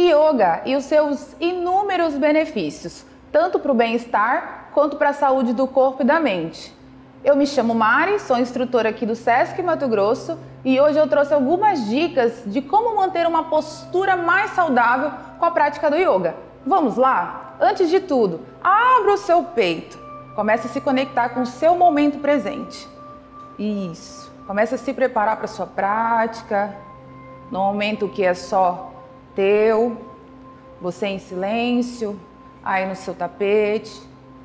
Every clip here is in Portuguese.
Yoga e os seus inúmeros benefícios, tanto para o bem-estar quanto para a saúde do corpo e da mente. Eu me chamo Mari, sou instrutora aqui do Sesc Mato Grosso e hoje eu trouxe algumas dicas de como manter uma postura mais saudável com a prática do yoga. Vamos lá? Antes de tudo, abra o seu peito. Comece a se conectar com o seu momento presente. Isso. Comece a se preparar para a sua prática, no momento que é só teu, você em silêncio, aí no seu tapete.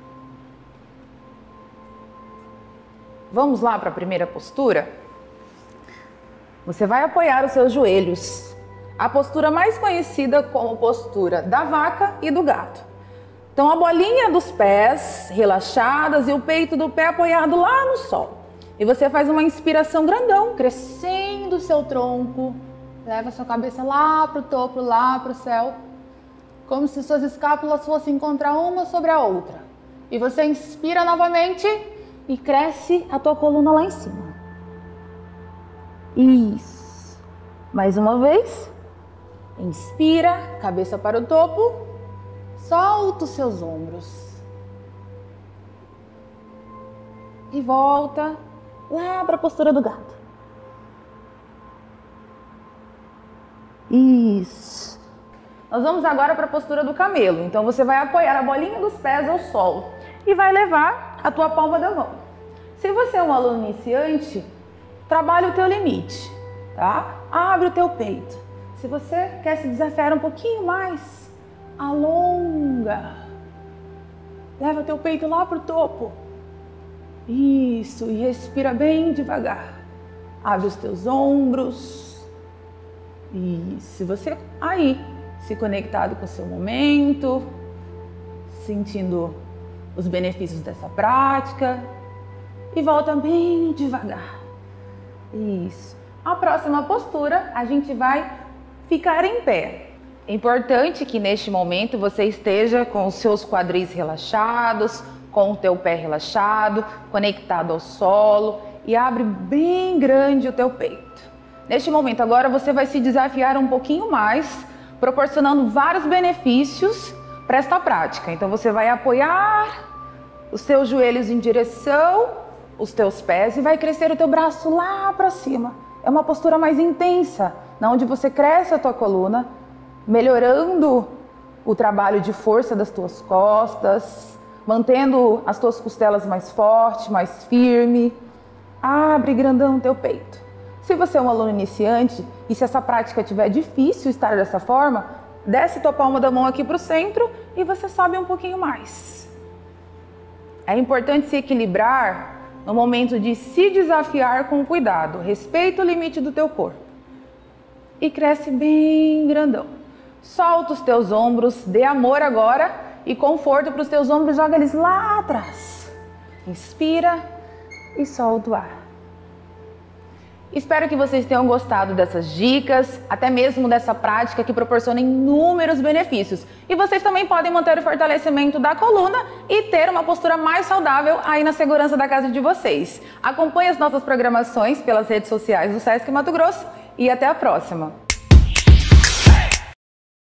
Vamos lá para a primeira postura? Você vai apoiar os seus joelhos. A postura mais conhecida como postura da vaca e do gato. Então a bolinha dos pés relaxadas e o peito do pé apoiado lá no solo. E você faz uma inspiração grandão, crescendo o seu tronco. Leva a sua cabeça lá para o topo, lá para o céu. Como se suas escápulas fossem encontrar uma sobre a outra. E você inspira novamente e cresce a tua coluna lá em cima. Isso. Mais uma vez. Inspira, cabeça para o topo. Solta os seus ombros. E volta lá para a postura do gato. Isso. Nós vamos agora para a postura do camelo. Então você vai apoiar a bolinha dos pés ao solo e vai levar a tua palma da mão. Se você é um aluno iniciante, trabalhe o teu limite, tá? Abre o teu peito. Se você quer se desafiar um pouquinho mais, alonga. Leva o teu peito lá para o topo. Isso, e respira bem devagar. Abre os teus ombros. E se você aí, se conectado com o seu momento, sentindo os benefícios dessa prática, e volta bem devagar. Isso. A próxima postura, a gente vai ficar em pé. É importante que neste momento você esteja com os seus quadris relaxados, com o teu pé relaxado, conectado ao solo e abre bem grande o teu peito. Neste momento agora você vai se desafiar um pouquinho mais, proporcionando vários benefícios para esta prática. Então você vai apoiar os seus joelhos em direção, os teus pés e vai crescer o teu braço lá para cima. É uma postura mais intensa, onde você cresce a tua coluna, melhorando o trabalho de força das tuas costas, mantendo as tuas costelas mais fortes, mais firme. Abre grandão o teu peito. Se você é um aluno iniciante e se essa prática estiver difícil estar dessa forma, desce tua palma da mão aqui para o centro e você sobe um pouquinho mais. É importante se equilibrar no momento de se desafiar com cuidado. Respeita o limite do teu corpo. E cresce bem grandão. Solta os teus ombros, dê amor agora e conforto para os teus ombros, joga eles lá atrás. Inspira e solta o ar. Espero que vocês tenham gostado dessas dicas, até mesmo dessa prática que proporciona inúmeros benefícios. E vocês também podem manter o fortalecimento da coluna e ter uma postura mais saudável aí na segurança da casa de vocês. Acompanhe as nossas programações pelas redes sociais do Sesc Mato Grosso e até a próxima!